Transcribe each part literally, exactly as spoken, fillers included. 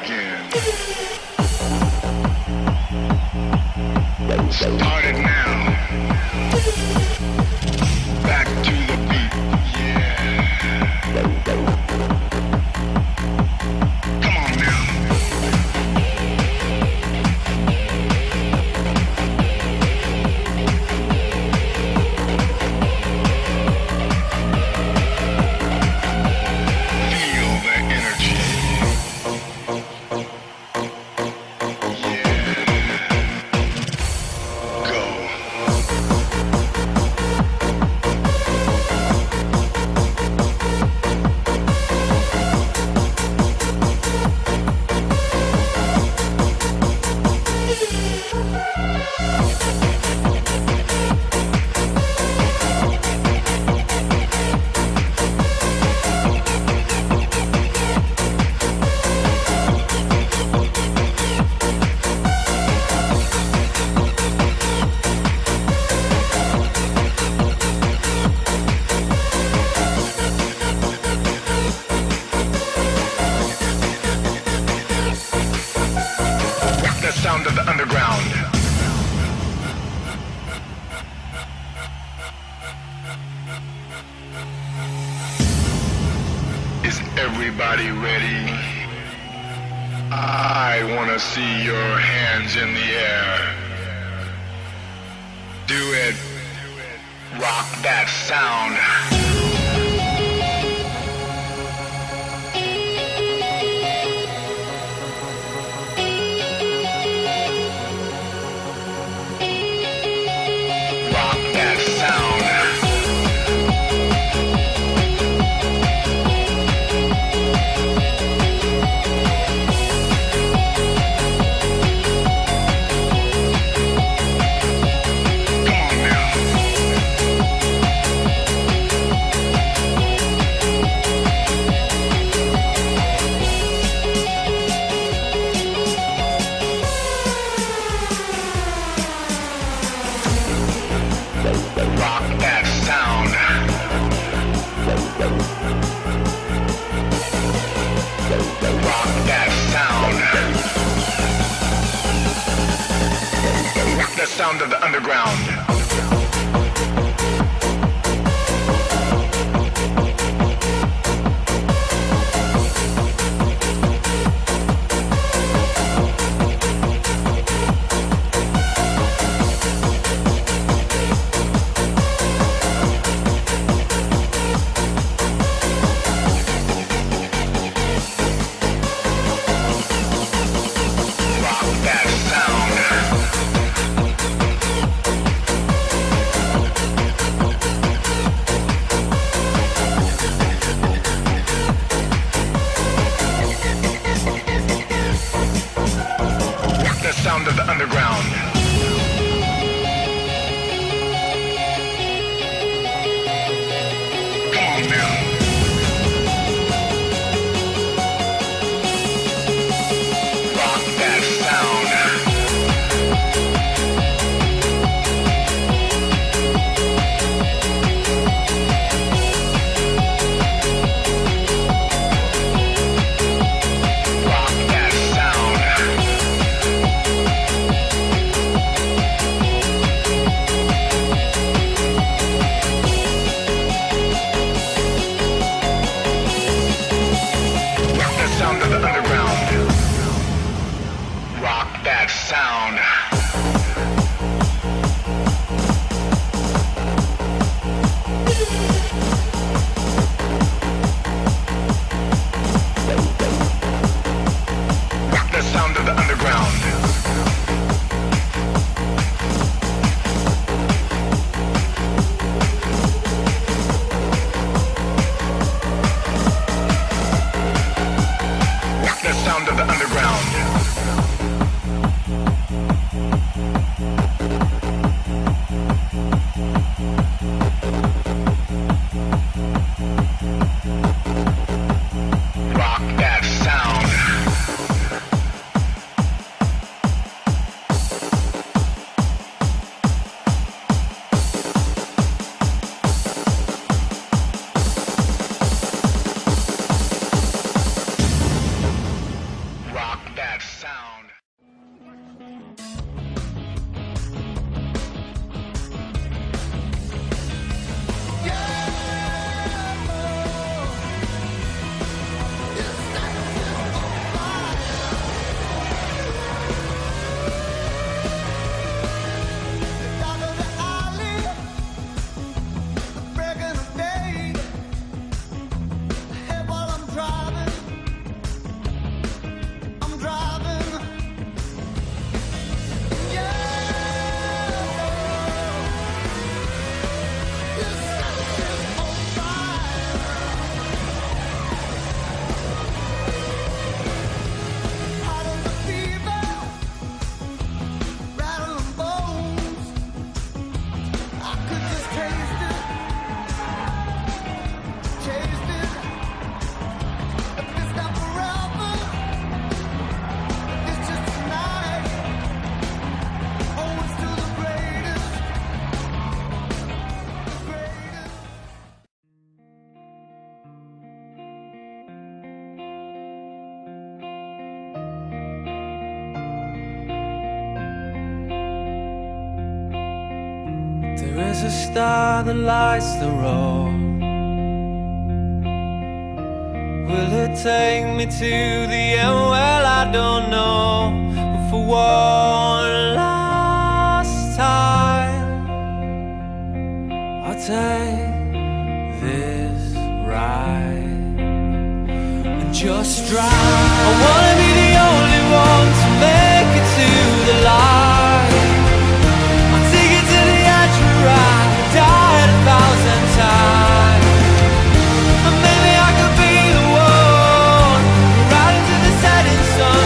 again. Start it now. Back to the beat. Yeah. Come on now. Feel the energy. Sound of the underground. Is everybody ready? I want to see your hands in the air. Do it. Rock that sound. Rock that sound. Rock that sound. Rock the sound of the underground. Sound of the underground. Come on now. Rock that sound. Rock that sound. Sound of the underground. Rock that sound. Rock the sound of the underground. The sound of the underground. There is a star that lights the road. Will it take me to the end? Well, I don't know. But for one last time, I'll take this ride and just drive. I wanna be the only one to make it to the light. I'll take it to the edge where I died a thousand times. And maybe I could be the one right into the setting sun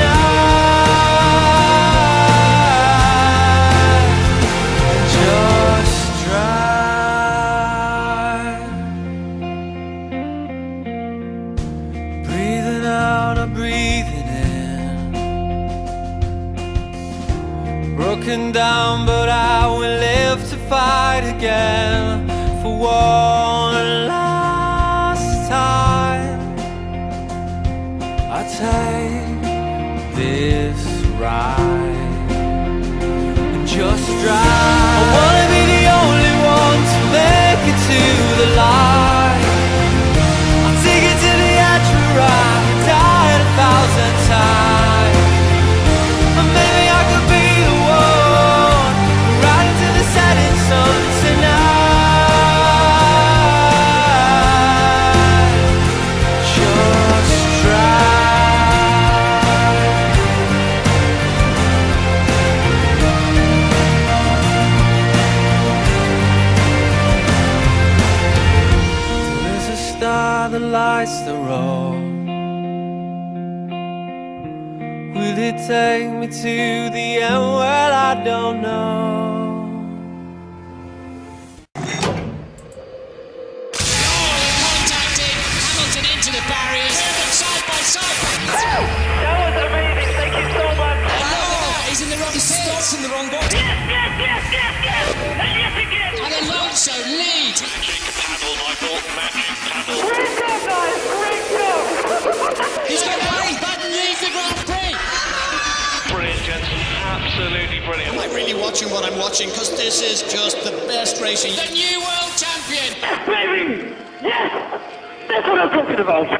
tonight. Just drive. Breathing out or breathing in. Broken down, but I will live to fight again. For one last time, I take this ride and just drive. I wanna be the only one to make it to the light. I'll take it to the edge where I died a thousand times. And maybe I could be the one right into the setting sun tonight. Just drive. There is a star that lights the road. Will it take me to the end? Well, I don't know. Contacting Hamilton into the barriers, side by side. That was amazing, thank you so much. Oh, he's in the wrong pit. Starts in the wrong body. Yes, yes, yes, yes, yes, and yes again. And Alonso lead. Magic paddle, Michael. Magic paddle. Great job, guys, great job. He's got Barry Button leads the Grand Prix. Brilliant, gents. Absolutely brilliant. I'm really watching what I'm watching because this is just the best racing. The new world champion. Yes, baby, yes, that's what I'm talking about.